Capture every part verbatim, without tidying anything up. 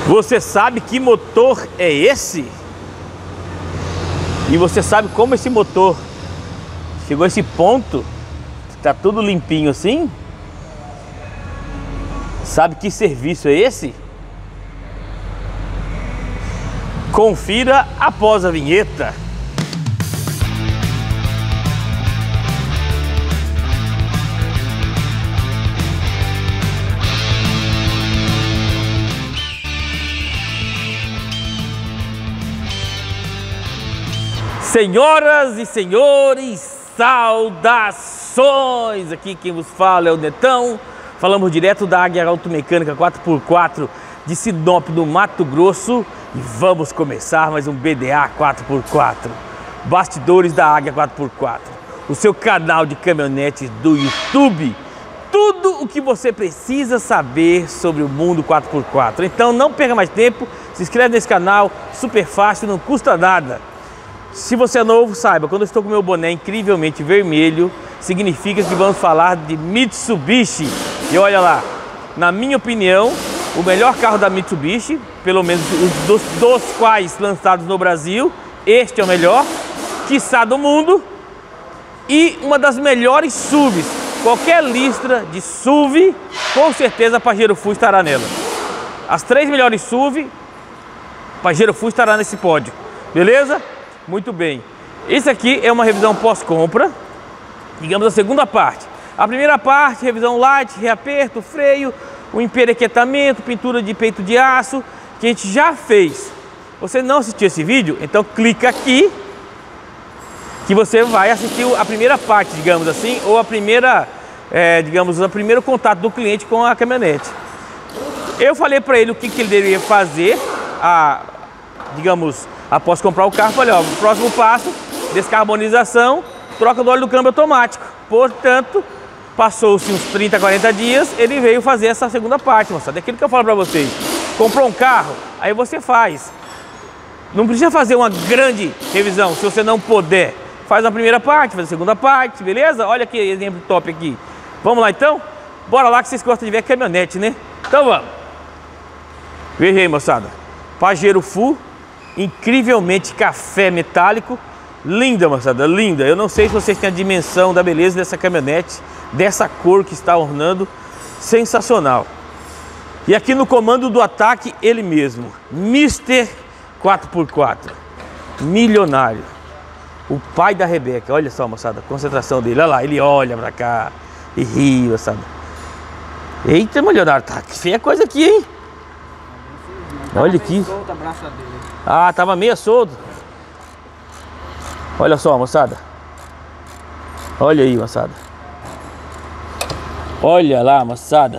Você sabe que motor é esse? E você sabe como esse motor chegou a esse ponto? Tá tudo limpinho assim? Sabe que serviço é esse? Confira após a vinheta. Senhoras e senhores, saudações! Aqui quem vos fala é o Netão. Falamos direto da Águia Automecânica quatro por quatro de Sinop, no Mato Grosso. E vamos começar mais um B D A quatro por quatro. Bastidores da Águia quatro por quatro. O seu canal de caminhonetes do YouTube. Tudo o que você precisa saber sobre o mundo quatro por quatro. Então não perca mais tempo, se inscreve nesse canal, super fácil, não custa nada. Se você é novo, saiba, quando eu estou com meu boné incrivelmente vermelho, significa que vamos falar de Mitsubishi. E olha lá, na minha opinião, o melhor carro da Mitsubishi, pelo menos os dos, dos quais lançados no Brasil, este é o melhor, quiçá do mundo, e uma das melhores S U Vs. Qualquer lista de S U V, com certeza a Pajero Full estará nela. As três melhores S U V, Pajero Full estará nesse pódio, beleza? Muito bem, esse aqui é uma revisão pós-compra, digamos a segunda parte. A primeira parte, revisão light, reaperto, freio, o emperequetamento, pintura de peito de aço, que a gente já fez. Você não assistiu esse vídeo? Então clica aqui, que você vai assistir a primeira parte, digamos assim, ou a primeira, é, digamos, o primeiro contato do cliente com a caminhonete. Eu falei para ele o que, que ele deveria fazer, a, digamos, após comprar o carro. Falei, ó, o próximo passo, descarbonização, troca do óleo do câmbio automático. Portanto, passou-se uns trinta, quarenta dias, ele veio fazer essa segunda parte, moçada. É aquilo que eu falo para vocês. Comprou um carro, aí você faz. Não precisa fazer uma grande revisão, se você não puder. Faz a primeira parte, faz a segunda parte, beleza? Olha que exemplo top aqui. Vamos lá então? Bora lá que vocês gostam de ver caminhonete, né? Então vamos. Veja aí, moçada. Pajero Full. Incrivelmente café metálico, linda, moçada, linda. Eu não sei se vocês têm a dimensão da beleza dessa caminhonete, dessa cor que está ornando, sensacional. E aqui no comando do ataque, ele mesmo, mister quatro por quatro, milionário, o pai da Rebeca. Olha só, moçada, a concentração dele, olha lá, ele olha pra cá e ri, moçada. Eita, milionário, tá que feia coisa aqui, hein? Olha aqui. Ah, tava meio solto. Olha só, moçada. Olha aí, moçada. Olha lá, moçada.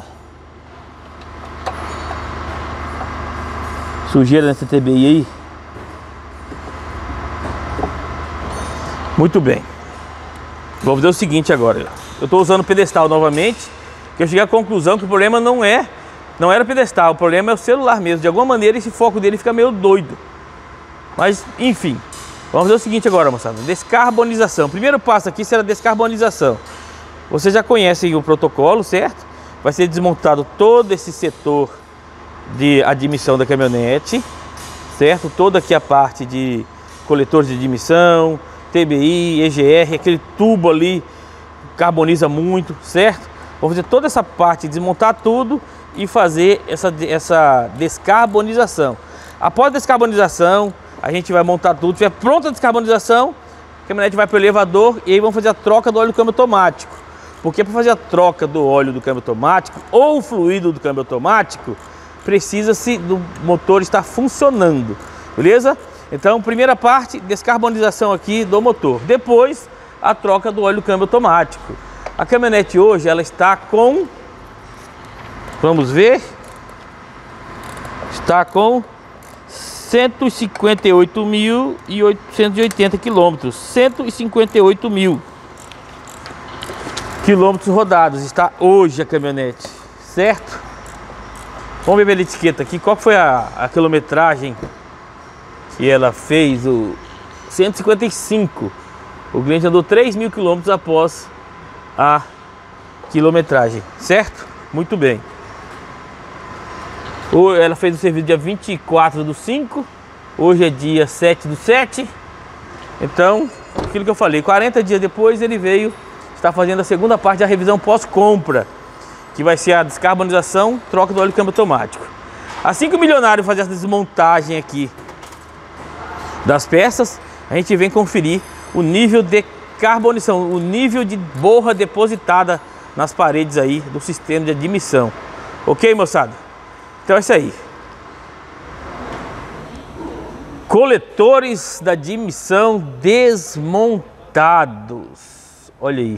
Sujeira nessa T B I aí. Muito bem. Vou fazer o seguinte agora. Eu tô usando o pedestal novamente, que eu cheguei à conclusão que o problema não é Não era o pedestal, o problema é o celular mesmo. De alguma maneira esse foco dele fica meio doido. Mas, enfim. Vamos fazer o seguinte agora, moçada. Descarbonização. O primeiro passo aqui será a descarbonização. Vocês já conhecem o protocolo, certo? Vai ser desmontado todo esse setor de admissão da caminhonete, certo? Toda aqui a parte de coletores de admissão, T B I, E G R, aquele tubo ali carboniza muito, certo? Vamos fazer toda essa parte, desmontar tudo e fazer essa, essa descarbonização. Após a descarbonização, a gente vai montar tudo. Se tiver pronta a descarbonização, a caminhonete vai para o elevador e aí vamos fazer a troca do óleo do câmbio automático. Porque para fazer a troca do óleo do câmbio automático ou o fluido do câmbio automático, precisa-se do motor estar funcionando, beleza? Então, primeira parte, descarbonização aqui do motor. Depois, a troca do óleo do câmbio automático. A caminhonete hoje, ela está com... Vamos ver. Está com cento e cinquenta e oito mil oitocentos e oitenta quilômetros. cento e cinquenta e oito mil quilômetros rodados. Está hoje a caminhonete, certo? Vamos ver pela etiqueta aqui. Qual foi a, a quilometragem que ela fez? O cento e cinquenta e cinco. O cliente andou três mil quilômetros após a quilometragem, certo? Muito bem. Ela fez o serviço dia vinte e quatro do cinco. Hoje é dia sete do sete. Então, aquilo que eu falei, quarenta dias depois ele veio estar fazendo a segunda parte da revisão pós-compra, que vai ser a descarbonização, troca do óleo câmbio automático. Assim que o milionário fazer essa desmontagem aqui das peças, a gente vem conferir o nível de carbonização, o nível de borra depositada nas paredes aí do sistema de admissão. Ok, moçada? Então é isso aí. Coletores da admissão desmontados. Olha aí.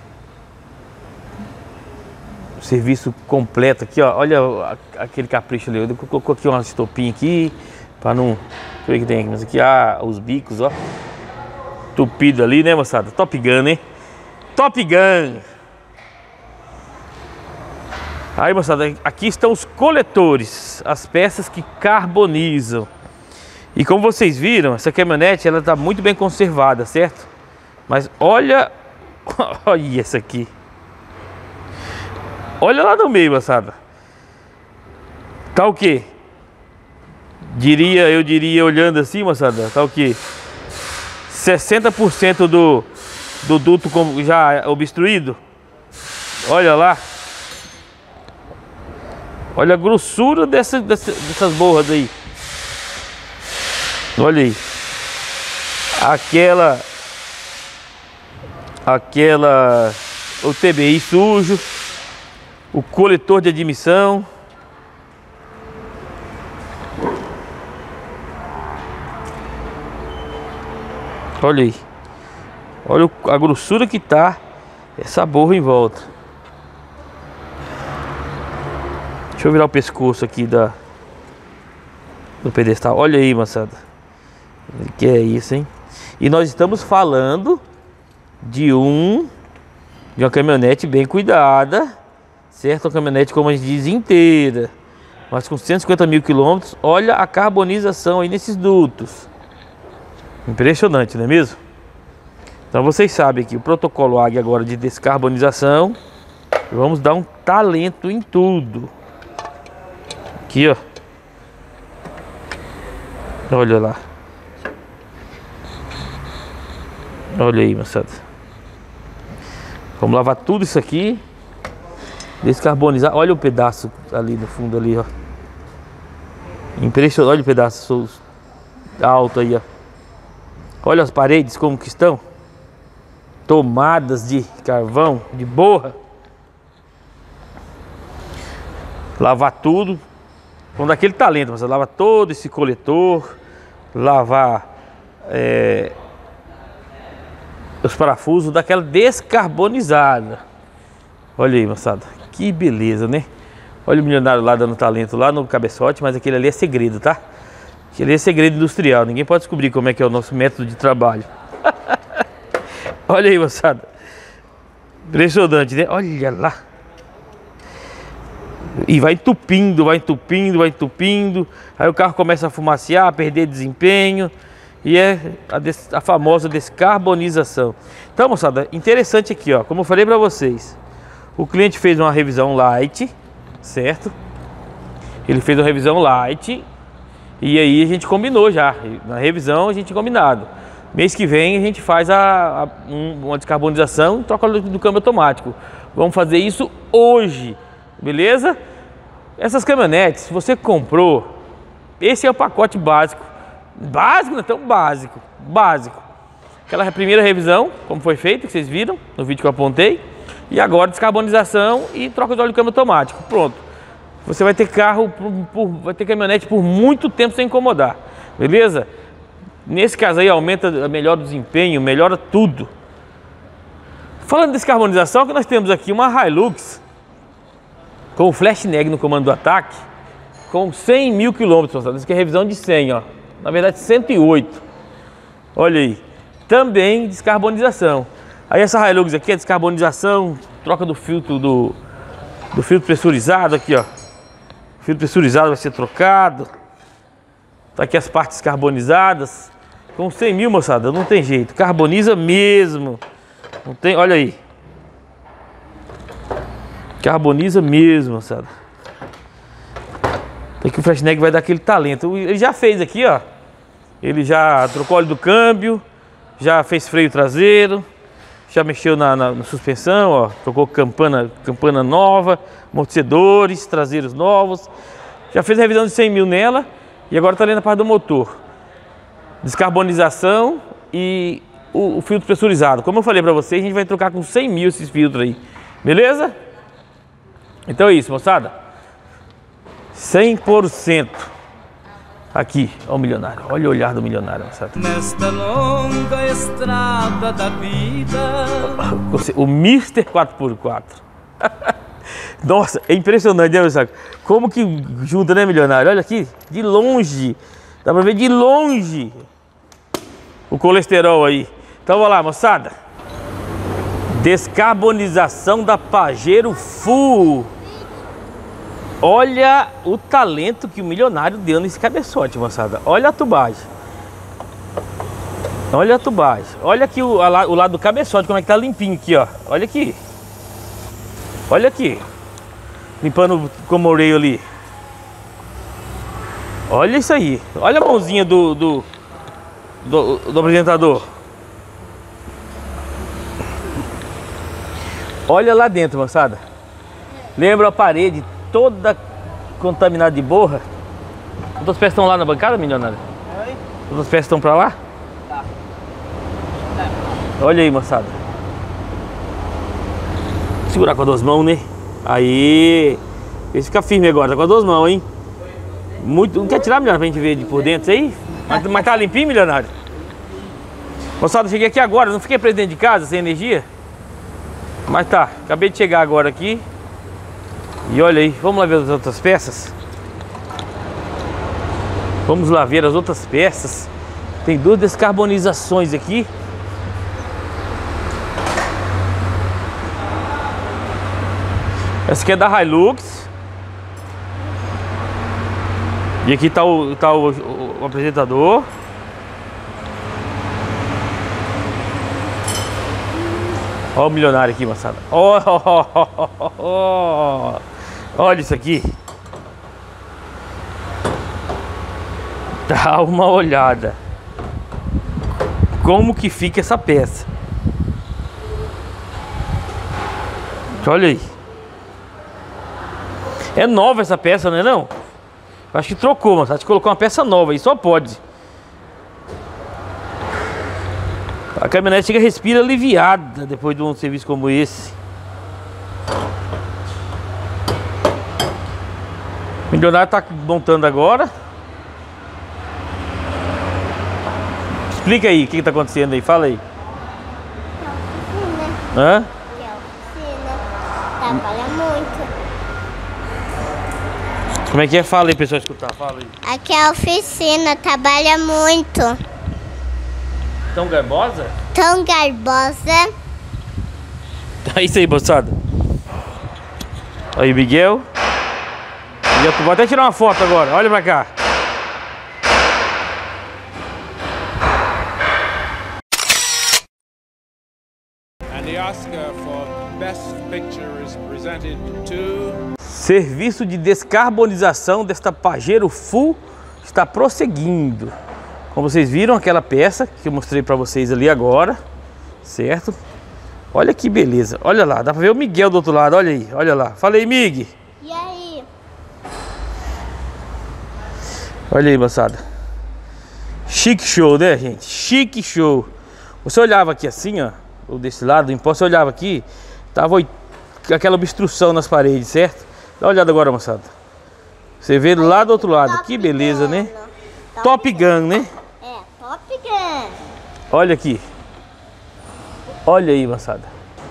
O serviço completo aqui, ó. Olha aquele capricho ali. Eu coloquei aqui uma estopinha aqui para não... Deixa eu ver o que tem aqui. Mas aqui, ah, os bicos, ó. Tupido ali, né, moçada? Top Gun, hein? Top Gun! Aí, moçada, aqui estão os coletores, as peças que carbonizam. E como vocês viram, essa caminhonete, ela tá muito bem conservada, certo? Mas olha... Olha essa aqui. Olha lá no meio, moçada. Tá o quê? Diria, eu diria, olhando assim, moçada, tá o quê? sessenta por cento do, do duto já obstruído. Olha lá. Olha a grossura dessa, dessa, dessas borras aí. Olha aí. Aquela... Aquela... O T B I sujo. O coletor de admissão. Olha aí. Olha a grossura que tá essa borra em volta. Deixa eu virar o pescoço aqui da do pedestal. Olha aí, moçada. Que é isso, hein? E nós estamos falando de um de uma caminhonete bem cuidada, certo? Uma caminhonete, como a gente diz, inteira, mas com cento e cinquenta mil quilômetros. Olha a carbonização aí nesses dutos. Impressionante, não é mesmo? Então vocês sabem que o protocolo Águia agora de descarbonização, vamos dar um talento em tudo. Aqui, ó. Olha lá. Olha aí, moçada. Vamos lavar tudo isso aqui. Descarbonizar. Olha o pedaço ali no fundo ali, ó. Impressionante. Olha o pedaço alto aí, ó. Olha as paredes como que estão. Tomadas de carvão, de borra. Lavar tudo. Vamos dar aquele talento, você lava todo esse coletor. Lavar é, os parafusos, daquela descarbonizada. Olha aí, moçada. Que beleza, né? Olha o milionário lá dando talento lá no cabeçote. Mas aquele ali é segredo, tá? Aquele é segredo industrial. Ninguém pode descobrir como é que é o nosso método de trabalho. Olha aí, moçada. Impressionante, né? Olha lá. E vai entupindo, vai entupindo, vai entupindo. Aí o carro começa a fumacear, a perder desempenho. E é a, des, a famosa descarbonização. Então, moçada, interessante aqui, ó. Como eu falei pra vocês, o cliente fez uma revisão light, certo? Ele fez uma revisão light. E aí a gente combinou já. Na revisão a gente combinado. Mês que vem a gente faz a, a, um, uma descarbonização e troca do, do câmbio automático. Vamos fazer isso hoje. Beleza? Essas caminhonetes, se você comprou, esse é o pacote básico. Básico, não é tão básico. Básico. Aquela primeira revisão, como foi feito, que vocês viram no vídeo que eu apontei. E agora descarbonização e troca de óleo câmbio automático. Pronto. Você vai ter carro, por, por, vai ter caminhonete por muito tempo sem incomodar. Beleza? Nesse caso aí aumenta, melhora o desempenho, melhora tudo. Falando de descarbonização, que nós temos aqui uma Hilux com o flash neg no comando do ataque, com cem mil quilômetros, isso aqui é revisão de cem, ó. Na verdade cento e oito. Olha aí. Também descarbonização. Aí essa Hilux aqui é descarbonização, troca do filtro do, do filtro pressurizado aqui, ó. O filtro pressurizado vai ser trocado. Tá aqui as partes carbonizadas. Com cem mil, moçada, não tem jeito. Carboniza mesmo. Não tem, olha aí. Carboniza mesmo, moçada. Daqui o Fresnel vai dar aquele talento. Ele já fez aqui, ó. Ele já trocou óleo do câmbio, já fez freio traseiro, já mexeu na, na, na suspensão, ó. Trocou campana, campana nova, amortecedores, traseiros novos. Já fez a revisão de cem mil nela e agora tá ali na parte do motor. Descarbonização e o, o filtro pressurizado. Como eu falei pra vocês, a gente vai trocar com cem mil esses filtros aí. Beleza? Então é isso, moçada. cem por cento. Aqui, ó o milionário. Olha o olhar do milionário, moçada. Nesta longa estrada da vida. O mister quatro por quatro. Nossa, é impressionante, né, moçada? Como que junta, né, milionário? Olha aqui, de longe. Dá pra ver de longe o colesterol aí. Então vamos lá, moçada. Descarbonização da Pajero Full. Olha o talento que o milionário deu nesse cabeçote, moçada. Olha a tubagem. Olha a tubagem. Olha aqui o, a, o lado do cabeçote, como é que tá limpinho aqui, ó. Olha aqui. Olha aqui. Limpando o comoreio ali. Olha isso aí. Olha a mãozinha do, do, do, do apresentador. Olha lá dentro, moçada. Lembra a parede toda contaminada de borra? Os outros pés estão lá na bancada, milionário? Oi? Os outros pés estão pra lá? Tá. Olha aí, moçada. Segurar com as duas mãos, né? Aí. Esse fica firme agora, tá com as duas mãos, hein? Muito. Não quer tirar, milionário, pra gente ver de por dentro aí? Mas, mas tá limpinho, milionário? Moçada, cheguei aqui agora, não fiquei preso dentro de casa, sem energia? Mas tá, acabei de chegar agora aqui. E olha aí, vamos lá ver as outras peças. Vamos lá ver as outras peças. Tem duas descarbonizações aqui. Essa aqui é da Hilux. E aqui tá o, tá o, o, o apresentador. Olha o milionário aqui, moçada. Oh, oh, oh, oh, oh. Olha isso aqui. Dá uma olhada. Como que fica essa peça. Olha aí. É nova essa peça, não é não? Acho que trocou, moçada. Acho que colocou uma peça nova aí, só pode. A caminhonete chega, respira aliviada depois de um serviço como esse. O milionário tá montando agora. Explica aí o que, que tá acontecendo aí, fala aí. Hã? Que é oficina, trabalha muito. Como é que é? Fala aí, pessoal, escutar, fala aí. Aqui é a oficina, trabalha muito. Tão garbosa? Tão garbosa. É isso aí, moçada. Aí, Miguel. E eu vou até tirar uma foto agora, olha pra cá. And the Oscar for Best Picture is presented to... Serviço de descarbonização desta Pajero Full está prosseguindo. Como vocês viram, aquela peça que eu mostrei para vocês ali agora, certo? Olha que beleza, olha lá, dá para ver o Miguel do outro lado, olha aí, olha lá. Falei, Mig. E aí? Olha aí, moçada. Chique show, né, gente? Chique show. Você olhava aqui assim, ó, ou desse lado, do imposto, você olhava aqui, tava aquela obstrução nas paredes, certo? Dá uma olhada agora, moçada. Você vê lá do outro lado, que beleza, né? Top Gun, né? É, Top Gun. Olha aqui. Olha aí, moçada.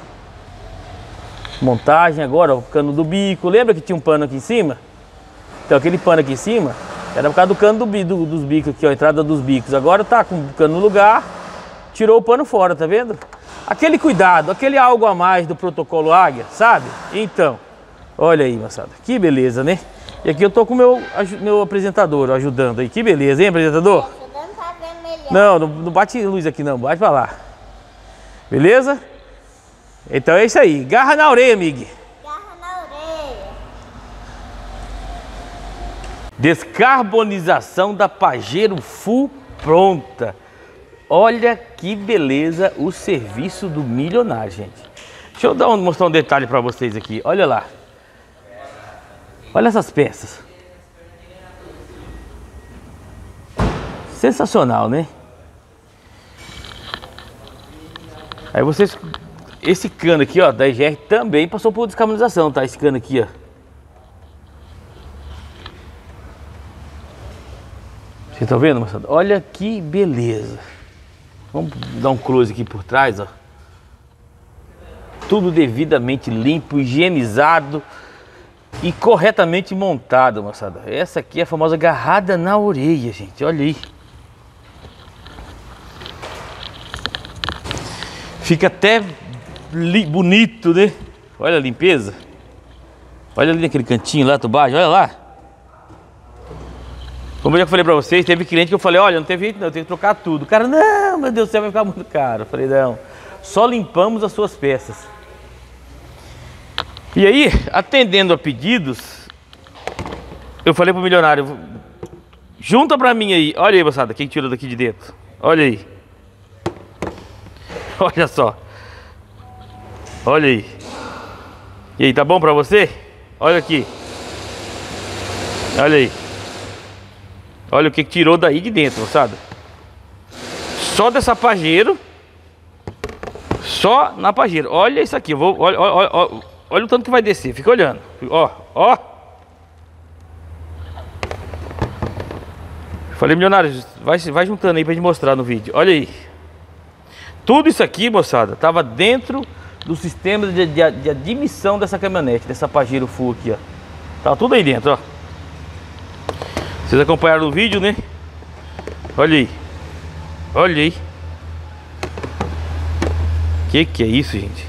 Montagem agora, ó, o cano do bico. Lembra que tinha um pano aqui em cima? Então aquele pano aqui em cima era por causa do cano do, do, dos bicos aqui, ó, a entrada dos bicos. Agora tá com o cano no lugar, tirou o pano fora, tá vendo? Aquele cuidado, aquele algo a mais do protocolo Águia, sabe? Então, olha aí, moçada. Que beleza, né? E aqui eu tô com o meu, meu apresentador ó, ajudando aí. Que beleza, hein, apresentador? Ajudando tá vendo melhor. Não, não, não bate luz aqui não, bate pra lá. Beleza? Então é isso aí. Garra na orelha, amigo. Garra na orelha. Descarbonização da Pajero Full pronta. Olha que beleza o serviço do milionário, gente. Deixa eu dar um, mostrar um detalhe para vocês aqui. Olha lá. Olha essas peças. Sensacional, né? Aí vocês... Esse cano aqui, ó, da E G R também passou por descarbonização, tá? Esse cano aqui, ó. Vocês estão vendo, moçada? Olha que beleza. Vamos dar um close aqui por trás, ó. Tudo devidamente limpo, higienizado e corretamente montado, moçada. Essa aqui é a famosa agarrada na orelha, gente. Olha aí. Fica até bonito, né? Olha a limpeza. Olha ali naquele cantinho lá, baixo, olha lá. Como eu já falei pra vocês, teve cliente que eu falei, olha, não teve jeito não, eu tenho que trocar tudo. O cara, não, meu Deus do céu, vai ficar muito caro. Eu falei, não, só limpamos as suas peças. E aí, atendendo a pedidos, eu falei pro milionário, junta pra mim aí, olha aí, moçada, quem tirou daqui de dentro. Olha aí. Olha só. Olha aí. E aí, tá bom pra você? Olha aqui. Olha aí. Olha o que tirou daí de dentro, moçada. Só dessa Pajero. Só na Pajero. Olha isso aqui. Eu vou, olha, olha, olha, olha o tanto que vai descer. Fica olhando. Ó, ó. Falei, milionário, vai, vai juntando aí pra gente mostrar no vídeo. Olha aí. Tudo isso aqui, moçada, tava dentro do sistema de, de, de admissão dessa caminhonete, dessa Pajero Full aqui, ó. Tava tudo aí dentro, ó. Vocês acompanharam o vídeo, né? Olha aí. Olha aí. Que que é isso, gente?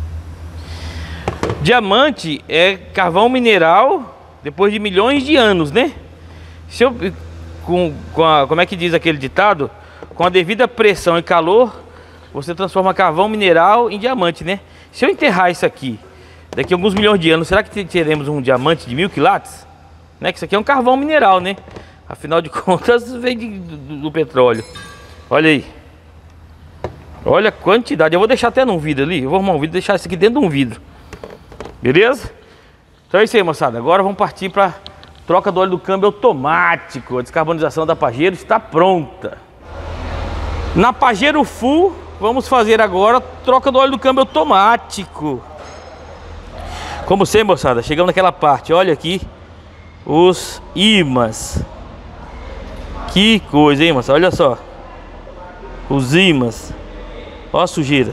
Diamante é carvão mineral depois de milhões de anos, né? Se eu, com, com a, como é que diz aquele ditado? Com a devida pressão e calor, você transforma carvão mineral em diamante, né? Se eu enterrar isso aqui daqui a alguns milhões de anos, será que teremos um diamante de mil quilates? Né? Que isso aqui é um carvão mineral, né? Afinal de contas, vem de, do, do petróleo. Olha aí. Olha a quantidade. Eu vou deixar até num vidro ali. Eu vou arrumar um vidro e deixar isso aqui dentro de um vidro. Beleza? Então é isso aí, moçada. Agora vamos partir para troca do óleo do câmbio automático. A descarbonização da Pajero está pronta. Na Pajero Full, vamos fazer agora troca do óleo do câmbio automático. Como sempre, moçada, chegamos naquela parte. Olha aqui os ímãs. Que coisa, hein, moçada? Olha só. Os ímãs. Ó a sujeira.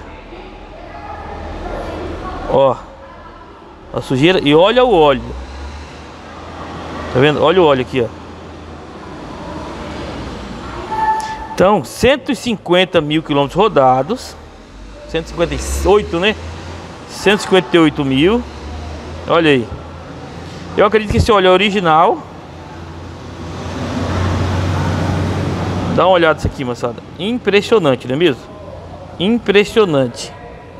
Ó. A sujeira. E olha o óleo. Tá vendo? Olha o óleo aqui, ó. Então, cento e cinquenta mil quilômetros rodados. cento e cinquenta e oito, né? cento e cinquenta e oito mil. Olha aí. Eu acredito que esse óleo é original. Dá uma olhada nisso aqui, moçada. Impressionante, não é mesmo? Impressionante.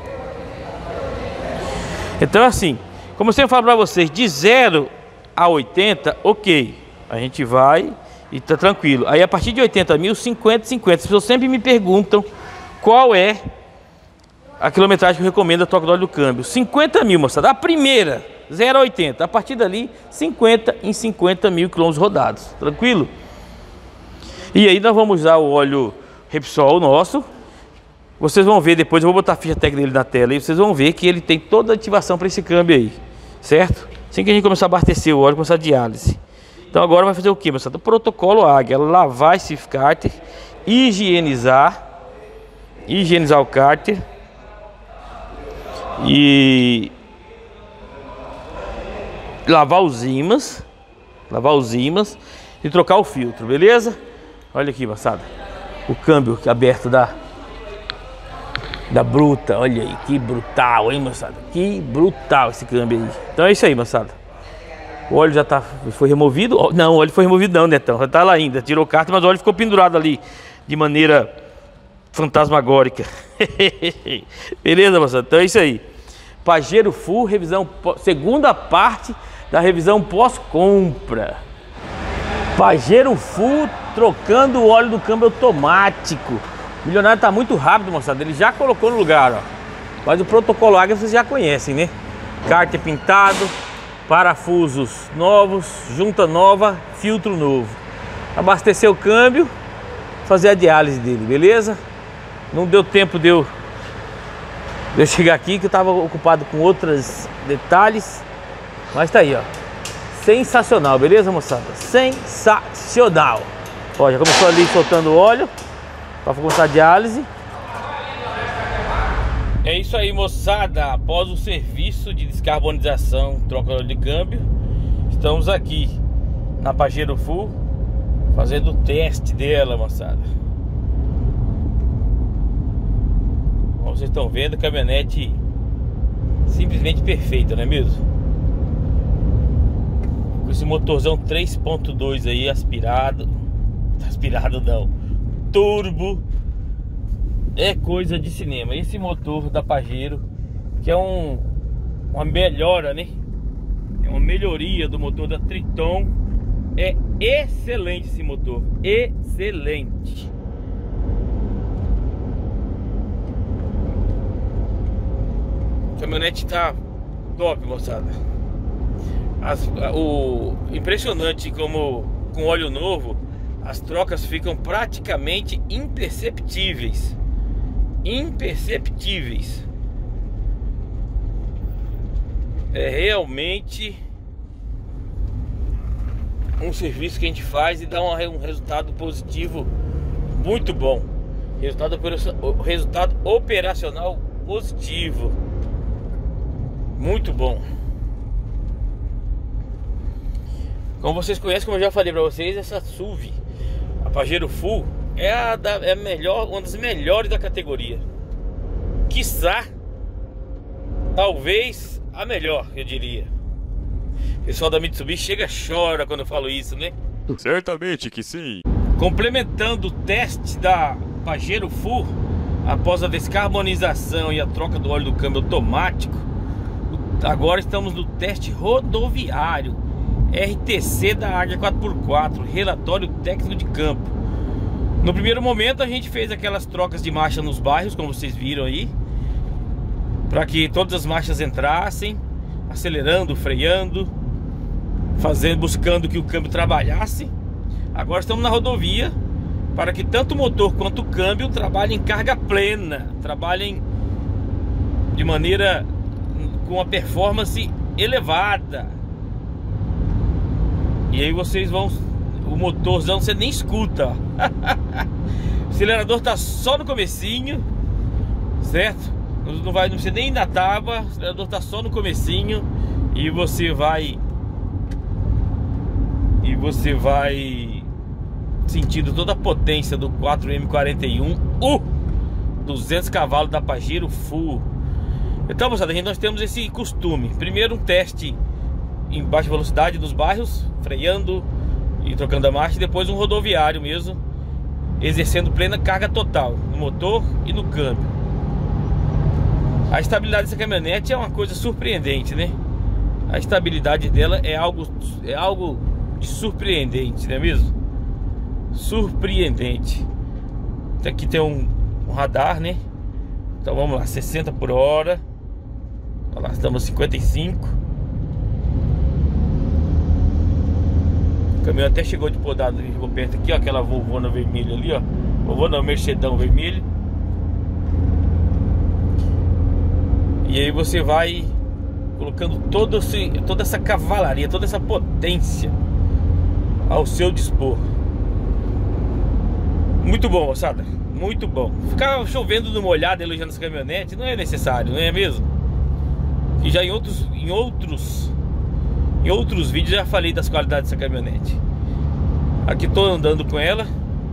Então, assim, como eu sempre falo pra vocês, de zero a oitenta, ok. A gente vai e tá tranquilo. Aí a partir de oitenta mil, cinquenta, cinquenta. As pessoas sempre me perguntam qual é a quilometragem que eu recomendo a troca do óleo do câmbio. cinquenta mil, moçada. A primeira, zero a oitenta. A partir dali, cinquenta em cinquenta mil quilômetros rodados. Tranquilo? E aí nós vamos usar o óleo Repsol nosso. Vocês vão ver depois, eu vou botar a ficha técnica dele na tela e vocês vão ver que ele tem toda a ativação para esse câmbio aí. Certo? Assim que a gente começar a abastecer o óleo, começar a diálise. Então agora vai fazer o que, moçada? O protocolo Águia, lavar esse cárter, higienizar, higienizar o cárter e lavar os ímãs, lavar os ímãs e trocar o filtro, beleza? Olha aqui, moçada, o câmbio aberto da da Bruta, olha aí, que brutal, hein, moçada? Que brutal esse câmbio aí. Então é isso aí, moçada. O óleo já tá, foi removido. Não, o óleo foi removido não, Netão. Já tá lá ainda. Tirou carta, mas o óleo ficou pendurado ali de maneira fantasmagórica. Beleza, moçada? Então é isso aí. Pajero Full, revisão, segunda parte da revisão pós-compra. Pajero Full trocando o óleo do câmbio automático. O milionário tá muito rápido, moçada. Ele já colocou no lugar, ó. Mas o protocolo Águia vocês já conhecem, né? Cárter pintado, parafusos novos, junta nova, filtro novo. Abastecer o câmbio, fazer a diálise dele, beleza? Não deu tempo de eu, de eu chegar aqui, que eu tava ocupado com outros detalhes. Mas tá aí, ó. Sensacional, beleza, moçada? Sensacional. Ó, já começou ali soltando óleo para começar a diálise. É isso aí, moçada. Após o serviço de descarbonização, troca de óleo de câmbio, estamos aqui na Pajero Full fazendo o teste dela, moçada. Como vocês estão vendo, a caminhonete simplesmente perfeita, não é mesmo? Com esse motorzão três ponto dois aí, aspirado. Aspirado não, turbo. É coisa de cinema. Esse motor da Pajero, que é um, uma melhora, né? É uma melhoria do motor da Triton. É excelente esse motor. Excelente. A caminhonete tá top, moçada. As, o impressionante como com óleo novo as trocas ficam praticamente imperceptíveis. Imperceptíveis. É realmente um serviço que a gente faz e dá um, um resultado positivo muito bom. Resultado, resultado operacional positivo. Muito bom. Como vocês conhecem, como eu já falei para vocês, essa S U V, a Pajero Full, é a, da, é a melhor, uma das melhores da categoria. Quiçá, talvez a melhor, eu diria. O pessoal da Mitsubishi chega e chora quando eu falo isso, né? Certamente que sim. Complementando o teste da Pajero Full, após a descarbonização e a troca do óleo do câmbio automático, agora estamos no teste rodoviário. R T C da Águia quatro por quatro, relatório técnico de campo. No primeiro momento a gente fez aquelas trocas de marcha nos bairros, como vocês viram aí, para que todas as marchas entrassem, acelerando, freando, fazendo, buscando que o câmbio trabalhasse. Agora estamos na rodovia para que tanto o motor quanto o câmbio trabalhem em carga plena, trabalhem de maneira com uma performance elevada. E aí vocês vão, o motorzão você nem escuta, ó. O acelerador tá só no comecinho, certo? Não vai, não precisa nem ir na tábua, o acelerador tá só no comecinho. E você vai E você vai sentindo toda a potência do quatro M quarenta e um, uh, duzentos cavalos da Pajero Full. Então, moçada, nós temos esse costume. Primeiro um teste em baixa velocidade nos bairros, freando e trocando a marcha. E depois um rodoviário mesmo, exercendo plena carga total no motor e no câmbio. A estabilidade dessa caminhonete é uma coisa surpreendente, né? A estabilidade dela é algo, é algo de surpreendente, não é mesmo? Surpreendente. Aqui tem um, um radar, né? Então vamos lá, sessenta por hora. Olha lá, estamos cinquenta e cinco. O caminhão até chegou de podado, chegou perto aqui, ó, aquela Volvona vermelha ali, ó. Volvona, Mercedão vermelho. E aí você vai colocando todo esse, toda essa cavalaria, toda essa potência ao seu dispor. Muito bom, moçada, muito bom. Ficar chovendo no molhado elogiando essa caminhonete não é necessário, não é mesmo? E já em outros, em outros Em outros vídeos já falei das qualidades dessa caminhonete. Aqui tô andando com ela,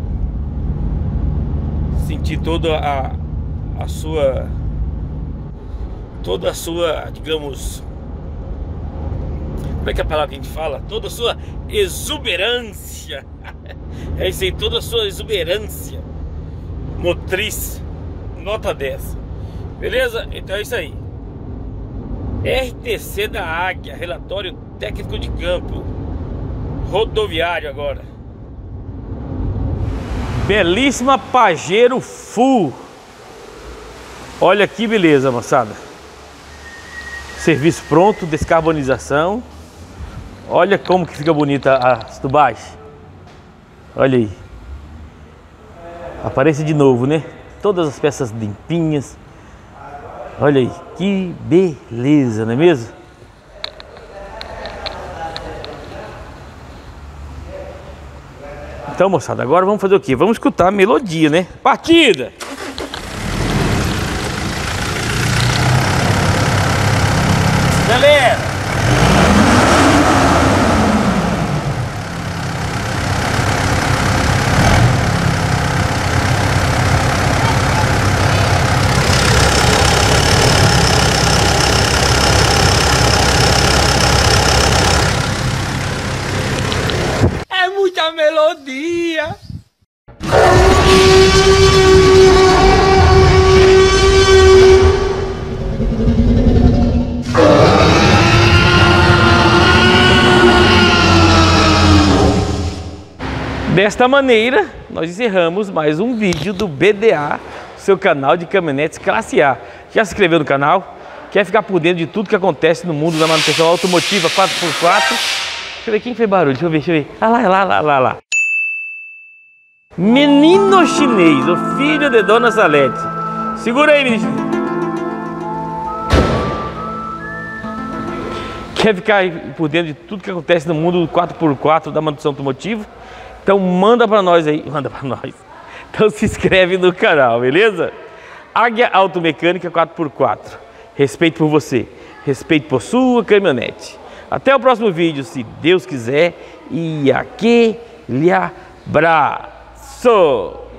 senti toda a, a sua Toda a sua, digamos, como é que é a palavra que a gente fala? Toda a sua exuberância. É isso aí, toda a sua exuberância motriz. Nota dez. Beleza? Então é isso aí. R T C da Águia, relatório técnico de campo rodoviário agora. Belíssima Pajero Full. Olha que beleza, moçada. Serviço pronto, descarbonização. Olha como que fica bonita as tubagens. Olha aí. Aparece de novo, né? Todas as peças limpinhas. Olha aí, que beleza, não é mesmo? Então, moçada, agora vamos fazer o quê? Vamos escutar a melodia, né? Partida! Galera! É muita melodia. Desta maneira, nós encerramos mais um vídeo do B D A, seu canal de caminhonetes classe A. Já se inscreveu no canal? Quer ficar por dentro de tudo que acontece no mundo da manutenção automotiva quatro por quatro? Deixa eu ver quem fez barulho, deixa eu ver, deixa eu ver. Ah lá, lá, lá, lá, lá. Menino chinês, o filho de Dona Salete. Segura aí, menino chinês. Quer ficar por dentro de tudo que acontece no mundo quatro por quatro da manutenção automotiva? Então manda pra nós aí, manda pra nós. Então se inscreve no canal, beleza? Águia Automecânica quatro por quatro. Respeito por você, respeito por sua caminhonete. Até o próximo vídeo, se Deus quiser. E aquele abraço!